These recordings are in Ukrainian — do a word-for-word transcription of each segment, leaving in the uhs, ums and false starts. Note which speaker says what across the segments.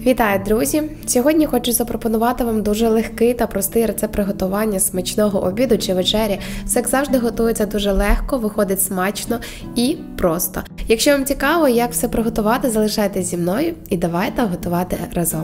Speaker 1: Вітаю, друзі! Сьогодні хочу запропонувати вам дуже легкий та простий рецепт приготування смачного обіду чи вечері. Все, як завжди, готується дуже легко, виходить смачно і просто. Якщо вам цікаво, як все приготувати, залишайтесь зі мною і давайте готувати разом.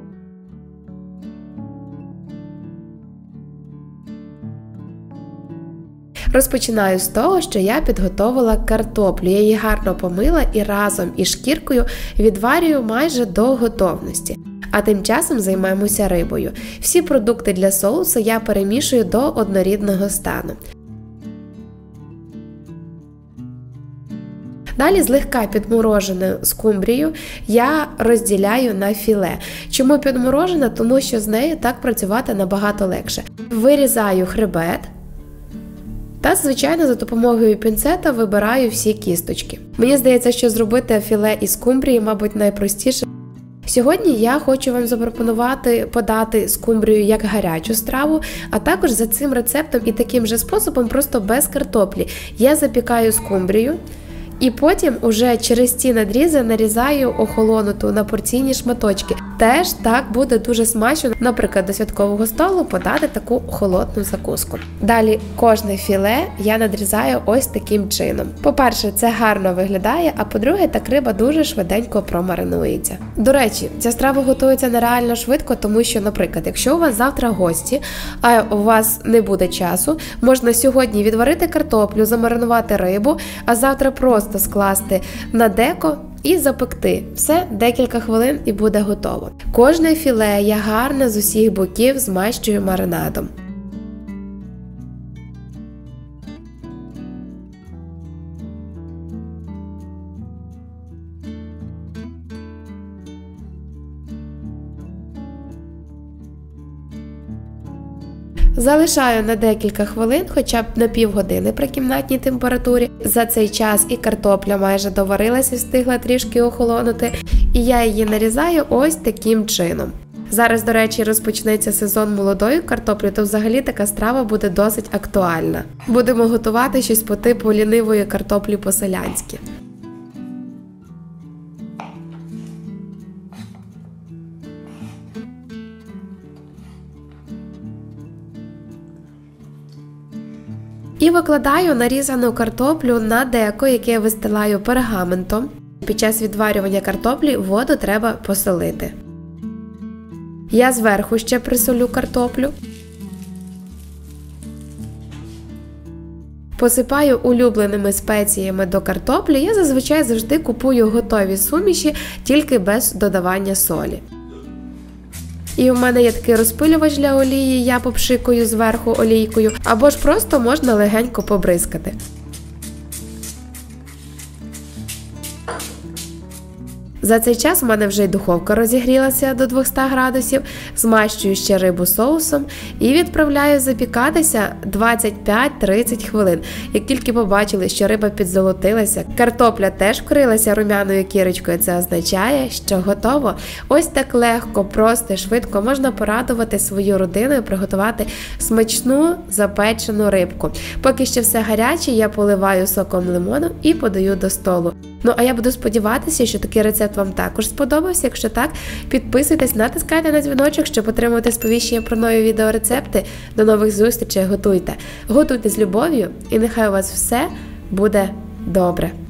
Speaker 1: Розпочинаю з того, що я підготовила картоплю. Я її гарно помила і разом із шкіркою відварюю майже до готовності. А тим часом займаємося рибою. Всі продукти для соусу я перемішую до однорідного стану. Далі злегка підморожену скумбрію я розділяю на філе. Чому підморожена? Тому що з нею так працювати набагато легше. Вирізаю хребет. Та, звичайно, за допомогою пінцета вибираю всі кісточки. Мені здається, що зробити філе із скумбрії, мабуть, найпростіше. Сьогодні я хочу вам запропонувати подати скумбрію як гарячу страву, а також за цим рецептом і таким же способом, просто без картоплі. Я запікаю скумбрію і потім уже через ці надрізи нарізаю охолонуту на порційні шматочки. Теж так буде дуже смачно, наприклад, до святкового столу подати таку холодну закуску. Далі кожне філе я надрізаю ось таким чином. По-перше, це гарно виглядає, а по-друге, так риба дуже швиденько промаринується. До речі, ця страва готується нереально швидко, тому що, наприклад, якщо у вас завтра гості, а у вас не буде часу, можна сьогодні відварити картоплю, замаринувати рибу, а завтра просто скласти на деко і запекти. Все, декілька хвилин і буде готово. Кожне філе я гарно з усіх боків змащую маринадом. Залишаю на декілька хвилин, хоча б на півгодини при кімнатній температурі. За цей час і картопля майже доварилася, встигла трішки охолонути, і я її нарізаю ось таким чином. Зараз, до речі, розпочнеться сезон молодої картоплі, то взагалі така страва буде досить актуальна. Будемо готувати щось по типу лінивої картоплі по-селянськи. І викладаю нарізану картоплю на деко, яке я вистилаю пергаментом. Під час відварювання картоплі воду треба посолити. Я зверху ще присолю картоплю. Посипаю улюбленими спеціями до картоплі. Я зазвичай завжди купую готові суміші, тільки без додавання солі. І у мене є такий розпилювач для олії, я попшикую зверху олійкою, або ж просто можна легенько побризкати. За цей час в мене вже й духовка розігрілася до двохсот градусів, змащую ще рибу соусом і відправляю запікатися двадцять п'ять - тридцять хвилин. Як тільки побачили, що риба підзолотилася, картопля теж вкрилася румяною кірочкою, це означає, що готово. Ось так легко, просто, швидко можна порадувати свою родину і приготувати смачну запечену рибку. Поки ще все гаряче, я поливаю соком лимону і подаю до столу. Ну, а я буду сподіватися, що такий рецепт вам також сподобався. Якщо так, підписуйтесь, натискайте на дзвіночок, щоб отримувати сповіщення про нові відеорецепти. До нових зустрічей, готуйте. Готуйте з любов'ю і нехай у вас все буде добре.